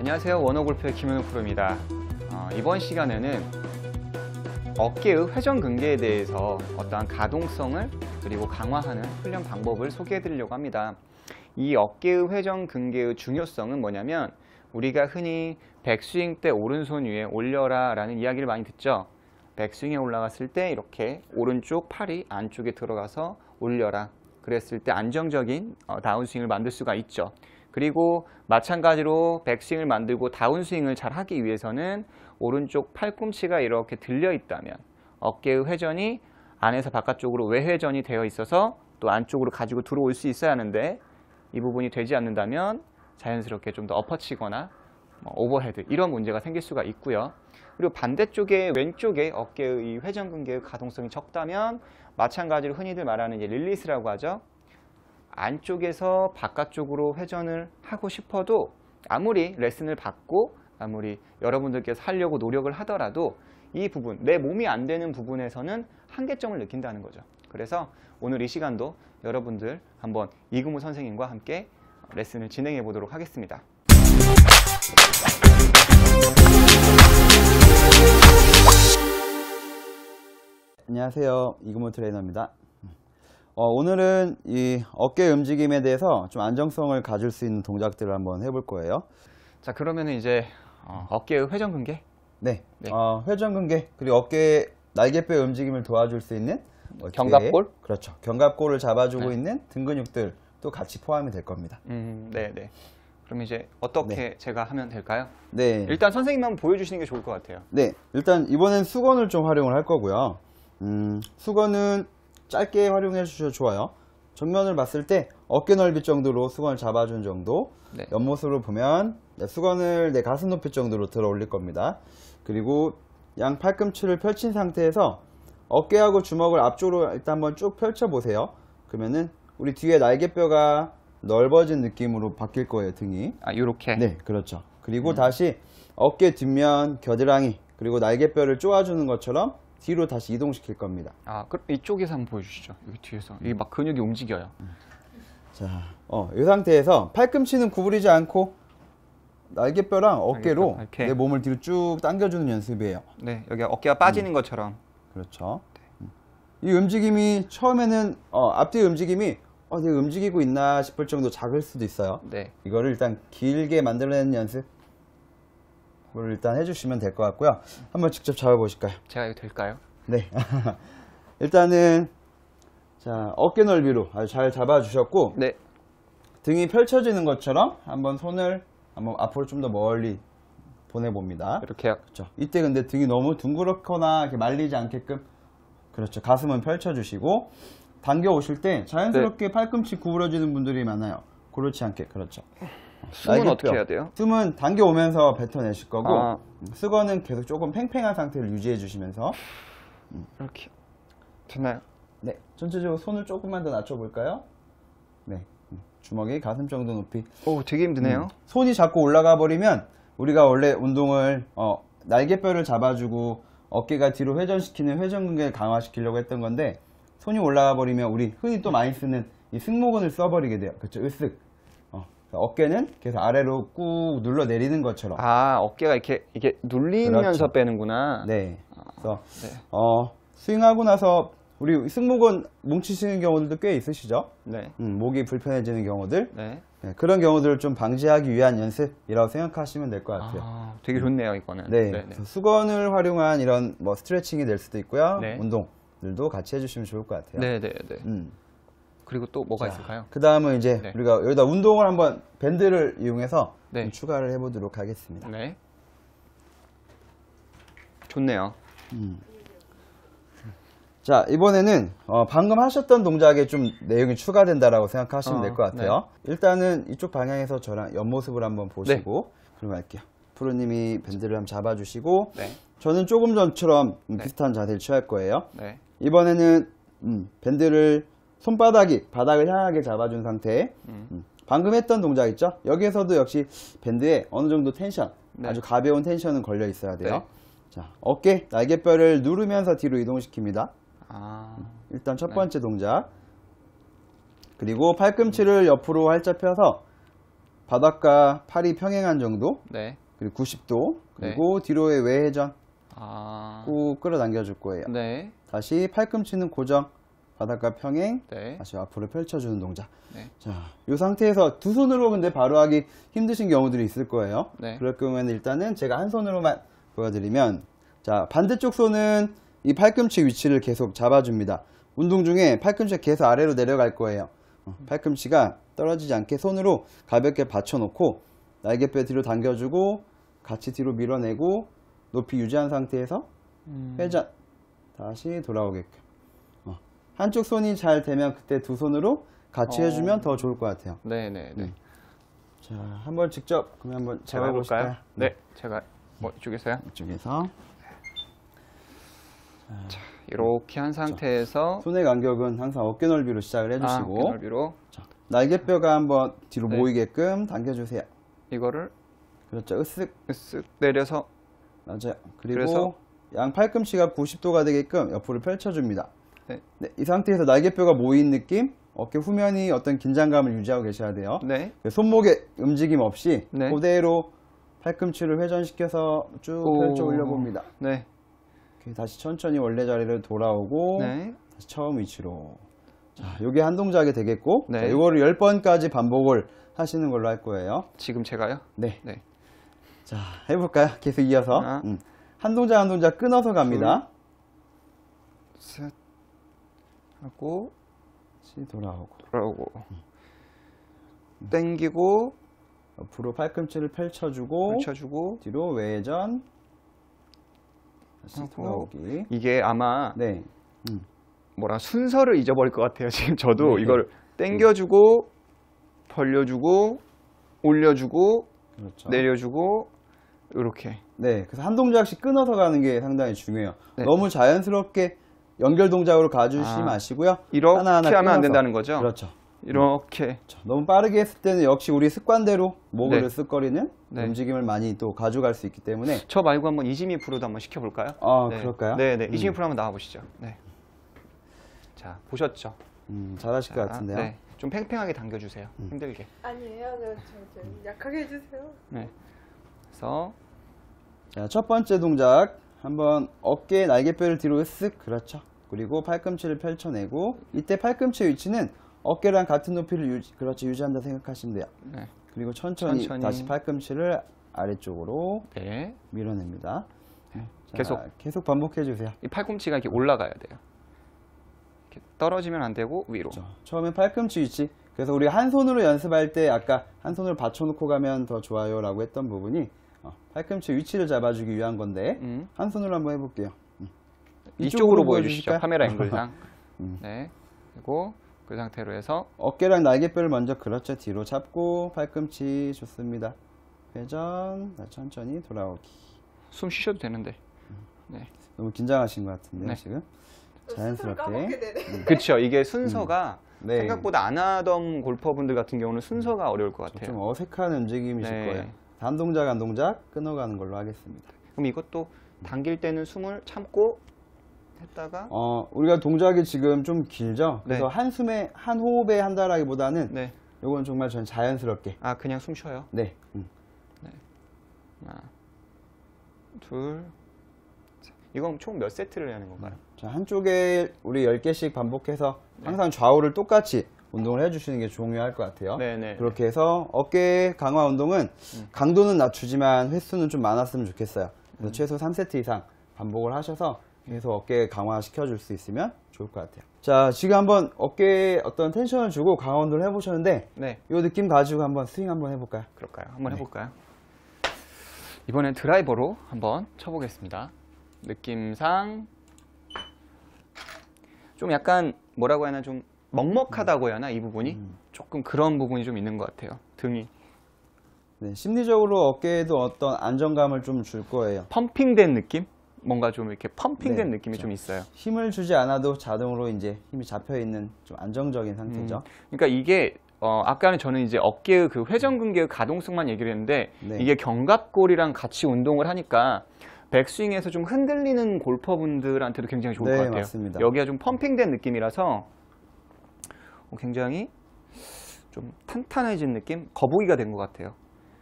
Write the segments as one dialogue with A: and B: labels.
A: 안녕하세요. 원어골프의 김현우 프로입니다. 이번 시간에는 어깨의 회전근개에 대해서 어떠한 가동성을 그리고 강화하는 훈련 방법을 소개해 드리려고 합니다. 이 어깨의 회전근개의 중요성은 뭐냐면 우리가 흔히 백스윙 때 오른손 위에 올려라 라는 이야기를 많이 듣죠. 백스윙에 올라갔을 때 이렇게 오른쪽 팔이 안쪽에 들어가서 올려라. 그랬을 때 안정적인 다운스윙을 만들 수가 있죠. 그리고 마찬가지로 백스윙을 만들고 다운스윙을 잘 하기 위해서는 오른쪽 팔꿈치가 이렇게 들려 있다면 어깨의 회전이 안에서 바깥쪽으로 외회전이 되어 있어서 또 안쪽으로 가지고 들어올 수 있어야 하는데 이 부분이 되지 않는다면 자연스럽게 좀 더 엎어치거나 오버헤드 이런 문제가 생길 수가 있고요. 그리고 반대쪽에 왼쪽에 어깨의 이 회전근개의 가동성이 적다면 마찬가지로 흔히들 말하는 이제 릴리스라고 하죠. 안쪽에서 바깥쪽으로 회전을 하고 싶어도 아무리 레슨을 받고 아무리 여러분들께서 하려고 노력을 하더라도 이 부분, 내 몸이 안 되는 부분에서는 한계점을 느낀다는 거죠. 그래서 오늘 이 시간도 여러분들 한번 이금우 선생님과 함께 레슨을 진행해 보도록 하겠습니다.
B: 안녕하세요. 이금우 트레이너입니다. 오늘은 이 어깨 움직임에 대해서 좀 안정성을 가질 수 있는 동작들을 한번 해볼 거예요.
A: 자, 그러면 이제 어깨의 회전근개?
B: 네. 회전근개 그리고 어깨 날개뼈 움직임을 도와줄 수 있는
A: 견갑골?
B: 그렇죠. 견갑골을 잡아주고 있는 등 근육들도 같이 포함이 될 겁니다.
A: 네네. 그럼 이제 어떻게 제가 하면 될까요?
B: 네.
A: 일단 선생님 한번 보여주시는 게 좋을 것 같아요.
B: 네. 일단 이번엔 수건을 좀 활용을 할 거고요. 수건은 짧게 활용해 주셔도 좋아요. 정면을 봤을 때 어깨 넓이 정도로 수건을 잡아준 정도.
A: 네.
B: 옆모습으로 보면 수건을 내 가슴 높이 정도로 들어 올릴 겁니다. 그리고 양 팔꿈치를 펼친 상태에서 어깨하고 주먹을 앞쪽으로 일단 한번 쭉 펼쳐 보세요. 그러면은 우리 뒤에 날개뼈가 넓어진 느낌으로 바뀔 거예요, 등이.
A: 요렇게?
B: 네, 그렇죠. 그리고 다시 어깨 뒷면, 겨드랑이, 그리고 날개뼈를 쪼아주는 것처럼 뒤로 다시 이동시킬 겁니다.
A: 그럼 이쪽에서 한번 보여주시죠. 여기 뒤에서. 이게 막 근육이 움직여요.
B: 자, 이 상태에서 팔꿈치는 구부리지 않고 날개뼈랑 어깨로
A: 이렇게.
B: 내 몸을 뒤로 쭉 당겨주는 연습이에요.
A: 네, 여기 어깨가 빠지는 것처럼.
B: 그렇죠. 이 움직임이 처음에는 앞뒤 움직임이 내가 움직이고 있나 싶을 정도 작을 수도 있어요.
A: 네.
B: 이거를 일단 길게 만들어내는 연습을 일단 해주시면 될 것 같고요. 한번 직접 잡아보실까요?
A: 제가 이거 될까요?
B: 네. 일단은 자, 어깨 넓이로 아주 잘 잡아주셨고,
A: 네.
B: 등이 펼쳐지는 것처럼 한번 손을 한번 앞으로 좀 더 멀리 보내봅니다.
A: 이렇게요.
B: 그렇죠. 이때 근데 등이 너무 둥그렇거나 이렇게 말리지 않게끔, 그렇죠. 가슴은 펼쳐주시고, 당겨 오실 때 자연스럽게 팔꿈치 구부러지는 분들이 많아요. 그렇지 않게, 그렇죠.
A: 숨은
B: 날개뼈.
A: 어떻게 해야 돼요?
B: 숨은 당겨 오면서 뱉어내실 거고, 수건은 계속 조금 팽팽한 상태를 유지해 주시면서,
A: 이렇게. 됐나요?
B: 네, 전체적으로 손을 조금만 더 낮춰볼까요? 네, 주먹이 가슴 정도 높이.
A: 오, 되게 힘드네요.
B: 손이 자꾸 올라가 버리면 우리가 원래 운동을 날개뼈를 잡아주고 어깨가 뒤로 회전시키는 회전근개를 강화시키려고 했던 건데 손이 올라가 버리면 우리 흔히 또 많이 쓰는 이 승모근을 써버리게 돼요. 그렇죠, 으쓱. 어깨는 계속 아래로 꾹 눌러 내리는 것처럼.
A: 어깨가 이렇게 눌리면서
B: 그렇죠.
A: 빼는구나.
B: 네. 그래서
A: 네.
B: 스윙하고 나서 우리 승모근 뭉치시는 경우들도 꽤 있으시죠?
A: 네.
B: 목이 불편해지는 경우들.
A: 네.
B: 네, 그런 경우들을 좀 방지하기 위한 연습이라고 생각하시면 될 것 같아요.
A: 되게 좋네요, 이거는.
B: 네.
A: 네네.
B: 그래서 수건을 활용한 이런 스트레칭이 될 수도 있고요.
A: 네.
B: 운동들도 같이 해주시면 좋을 것 같아요.
A: 네네네. 그리고 또 뭐가 있을까요?
B: 그 다음은 이제
A: 네.
B: 우리가 여기다 운동을 한번 밴드를 이용해서
A: 네.
B: 좀 추가를 해보도록 하겠습니다.
A: 네. 좋네요.
B: 자, 이번에는 방금 하셨던 동작에 좀 내용이 추가된다라고 생각하시면 될 것 같아요. 일단은 이쪽 방향에서 저랑 옆모습을 한번 보시고 그럼 할게요. 프로님이 밴드를 한번 잡아주시고
A: 네.
B: 저는 조금 전처럼 비슷한 자세를 취할 거예요.
A: 네.
B: 이번에는 밴드를 손바닥이 바닥을 향하게 잡아준 상태. 방금 했던 동작 있죠? 여기에서도 역시 밴드에 어느 정도 텐션, 아주 가벼운 텐션은 걸려 있어야 돼요.
A: 네.
B: 자, 어깨, 날개뼈를 누르면서 뒤로 이동시킵니다. 일단 첫 번째 동작. 그리고 팔꿈치를 옆으로 활짝 펴서 바닥과 팔이 평행한 정도,
A: 네.
B: 그리고 90도, 그리고 뒤로의 외회전
A: 아.
B: 꾹 끌어당겨 줄 거예요.
A: 네.
B: 다시 팔꿈치는 고정, 바닥과 평행,
A: 네.
B: 다시 앞으로 펼쳐주는 동작.
A: 네.
B: 자, 이 상태에서 두 손으로 근데 바로 하기 힘드신 경우들이 있을 거예요.
A: 네.
B: 그럴 경우에는 일단은 제가 한 손으로만 보여드리면, 자, 반대쪽 손은 이 팔꿈치 위치를 계속 잡아줍니다. 운동 중에 팔꿈치가 계속 아래로 내려갈 거예요. 팔꿈치가 떨어지지 않게 손으로 가볍게 받쳐놓고 날개뼈 뒤로 당겨주고 같이 뒤로 밀어내고 높이 유지한 상태에서 회전, 다시 돌아오게끔. 한쪽 손이 잘 되면 그때 두 손으로 같이 해주면 더 좋을 것 같아요.
A: 네네네.
B: 자, 한번 직접 그러면 한번
A: 제가 해볼까요?
B: 잡아보실까요?
A: 네. 제가 뭐 이쪽에서요?
B: 이쪽에서
A: 이렇게 한 상태에서
B: 손의 간격은 항상 어깨 넓이로 시작을
A: 어깨
B: 해주시고
A: 넓이로
B: 날개뼈가 한번 뒤로
A: 네.
B: 모이게끔 당겨주세요.
A: 이거를
B: 그렇죠. 으쓱
A: 쓱 내려서
B: 맞아요. 그리고
A: 그래서?
B: 양 팔꿈치가 90도가 되게끔 옆으로 펼쳐줍니다.
A: 네.
B: 네, 이 상태에서 날개뼈가 모인 느낌, 어깨 후면이 어떤 긴장감을 유지하고 계셔야 돼요.
A: 네.
B: 손목에 움직임 없이
A: 네.
B: 그대로 팔꿈치를 회전시켜서 쭉
A: 오.
B: 펼쳐 올려봅니다.
A: 네.
B: 이렇게 다시 천천히 원래 자리로 돌아오고
A: 네.
B: 다시 처음 위치로. 자, 요게 한 동작이 되겠고,
A: 네.
B: 자, 요거를 10번까지 반복을 하시는 걸로 할 거예요.
A: 지금 제가요?
B: 네.
A: 네.
B: 자, 해볼까요? 계속 이어서.
A: 하나.
B: 한 동작 한 동작 끊어서 갑니다.
A: 셋 하고
B: 다시 돌아오고.
A: 돌아오고 땡기고
B: 옆으로 팔꿈치를 펼쳐주고,
A: 펼쳐주고
B: 뒤로 외전, 다시
A: 하고.
B: 돌아오기.
A: 이게 아마
B: 네.
A: 뭐라 순서를 잊어버릴 것 같아요. 지금 저도
B: 네.
A: 이걸 땡겨주고 벌려주고 올려주고
B: 그렇죠.
A: 내려주고 이렇게.
B: 네. 그래서 한 동작씩 끊어서 가는 게 상당히 중요해요.
A: 네.
B: 너무 자연스럽게 연결 동작으로 가주시지
A: 아.
B: 마시고요.
A: 이렇게
B: 하나하나
A: 하면 안
B: 끊어서.
A: 된다는 거죠?
B: 그렇죠.
A: 이렇게.
B: 그렇죠. 너무 빠르게 했을 때는 역시 우리 습관대로 목을
A: 네.
B: 으쓱거리는
A: 네.
B: 움직임을 많이 또 가져갈 수 있기 때문에.
A: 저 말고 한번 이지미 프로도 한번 시켜볼까요?
B: 아,
A: 네.
B: 그럴까요?
A: 네네. 이지미 프로 한번 나와보시죠. 네. 자, 보셨죠?
B: 잘하실 것 같은데요.
A: 네. 좀 팽팽하게 당겨주세요. 힘들게.
C: 아니에요. 저 약하게 해주세요.
A: 네. 그래서
B: 자, 첫 번째 동작. 한번 어깨 날개뼈를 뒤로 으쓱. 그렇죠. 그리고 팔꿈치를 펼쳐내고, 이때 팔꿈치 위치는 어깨랑 같은 높이를 유지한다 생각하시면 돼요.
A: 네.
B: 그리고 천천히
A: 천천히.
B: 다시 팔꿈치를 아래쪽으로
A: 네.
B: 밀어냅니다. 자,
A: 계속
B: 반복해 주세요.
A: 이 팔꿈치가 이렇게 올라가야 돼요. 이렇게 떨어지면 안 되고 위로.
B: 그렇죠. 처음에 팔꿈치 위치. 그래서 우리 한 손으로 연습할 때 아까 한 손을 받쳐놓고 가면 더 좋아요 라고 했던 부분이 팔꿈치 위치를 잡아주기 위한 건데 한 손으로 한번 해볼게요.
A: 이쪽으로 보여주시죠.
B: 보여주실까요?
A: 카메라 앵글상. 네. 그리고 그 상태로 해서
B: 어깨랑 날개뼈를 먼저 그렇죠. 뒤로 잡고 팔꿈치 좋습니다. 회전, 천천히 돌아오기.
A: 숨 쉬셔도 되는데. 네.
B: 너무 긴장하신 것 같은데요,
A: 네.
B: 지금?
C: 스스로 까먹게
B: 자연스럽게.
C: 되네.
A: 그렇죠. 이게 순서가
B: 네.
A: 생각보다 안 하던 골퍼분들 같은 경우는 순서가 어려울 것
B: 좀
A: 같아요.
B: 어색한 움직임이실
A: 네.
B: 거예요. 한 동작 한 동작 끊어가는 걸로 하겠습니다.
A: 그럼 이것도 당길 때는 숨을 참고 했다가
B: 우리가 동작이 지금 좀 길죠? 그래서
A: 네.
B: 한숨에, 한 호흡에 한다라기보다는
A: 네.
B: 요건 정말 전 자연스럽게.
A: 아, 그냥 숨 쉬어요.
B: 네.
A: 하나, 둘, 셋. 이건 총 몇 세트를 하는 건가요?
B: 자, 한쪽에 우리 10개씩 반복해서 항상 좌우를 똑같이 운동을 해주시는 게 중요할 것 같아요.
A: 네네.
B: 그렇게 해서 어깨 강화 운동은 강도는 낮추지만 횟수는 좀 많았으면 좋겠어요. 그래서 최소 3세트 이상 반복을 하셔서 계속 어깨 강화 시켜줄 수 있으면 좋을 것 같아요. 자, 지금 한번 어깨에 어떤 텐션을 주고 강화 운동을 해보셨는데
A: 네.
B: 이 느낌 가지고 한번 스윙 한번 해볼까요?
A: 그럴까요? 한번 해볼까요? 이번엔 드라이버로 한번 쳐보겠습니다. 느낌상 좀 약간 뭐라고 해야 하나 좀 먹먹하다고 해야 하나 이 부분이 조금 그런 부분이 좀 있는 것 같아요. 등이
B: 네, 심리적으로 어깨에도 어떤 안정감을 좀 줄 거예요.
A: 펌핑된 느낌? 뭔가 좀 이렇게 펌핑된
B: 네,
A: 느낌이 좀 있어요.
B: 힘을 주지 않아도 자동으로 이제 힘이 잡혀 있는 좀 안정적인 상태죠.
A: 그러니까 이게 아까는 저는 이제 어깨의 그 회전근개의 가동성만 얘기를 했는데
B: 네.
A: 이게 견갑골이랑 같이 운동을 하니까 백스윙에서 좀 흔들리는 골퍼분들한테도 굉장히 좋을
B: 네,
A: 것 같아요.
B: 맞습니다.
A: 여기가 좀 펌핑된 느낌이라서 굉장히 좀 탄탄해진 느낌? 거북이가 된 것 같아요.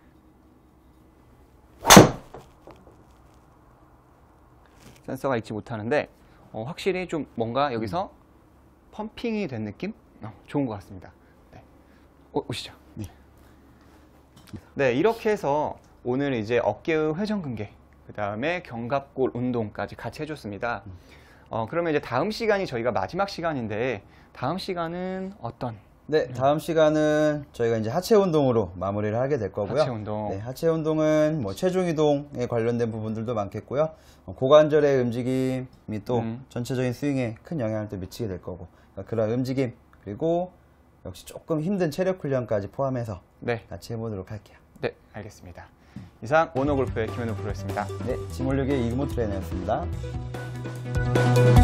A: 센서가 잊지 못하는데 확실히 좀 뭔가 여기서 펌핑이 된 느낌? 좋은 것 같습니다. 네. 오시죠.
B: 네.
A: 네, 이렇게 해서 오늘 이제 어깨의 회전근개, 그 다음에 견갑골 운동까지 같이 해줬습니다. 그러면 이제 다음 시간이 저희가 마지막 시간인데, 다음 시간은 어떤?
B: 네, 다음 시간은 저희가 이제 하체 운동으로 마무리를 하게 될 거고요.
A: 하체 운동.
B: 네, 하체 운동은 뭐 체중 이동에 관련된 부분들도 많겠고요. 고관절의 움직임이 또 전체적인 스윙에 큰 영향을 또 미치게 될 거고, 그러니까 그런 움직임, 그리고 역시 조금 힘든 체력 훈련까지 포함해서
A: 네,
B: 같이 해보도록 할게요.
A: 네, 알겠습니다. 이상 오너골프의 김현우 프로였습니다.
B: 네, 짐 올리기의 이금호 트레이너였습니다.